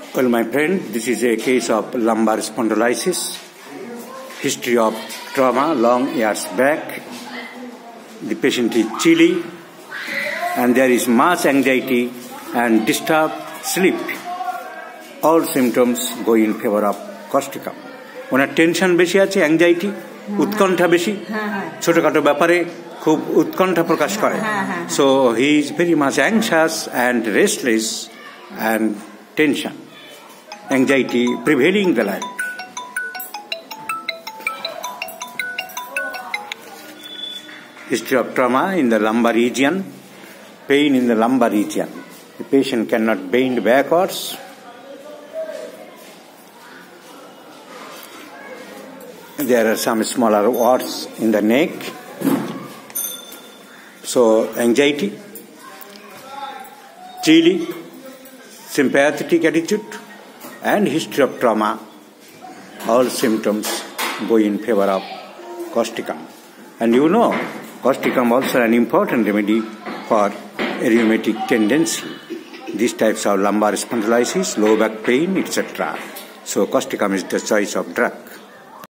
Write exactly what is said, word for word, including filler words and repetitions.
Well, my friend, this is a case of lumbar spondylosis. History of trauma long years back. The patient is chilly and there is much anxiety and disturbed sleep. All symptoms go in favor of causticum. ওনার tension বেশি আছে, anxiety, উৎকণ্ঠা বেশি, ছোটখাটো ব্যাপারে খুব উৎকণ্ঠা প্রকাশ করে। So he is very much anxious and restless and tension, anxiety prevailing the life. History of trauma in the lumbar region, pain in the lumbar region. The patient cannot bend backwards. There are some smaller warts in the neck. So anxiety, chilly, sympathetic attitude, and history of trauma. All symptoms go in favor of causticum. And you know, causticum also an important remedy for a rheumatic tendency. These types of lumbar spondylosis, low back pain, et cetera. So causticum is the choice of drug.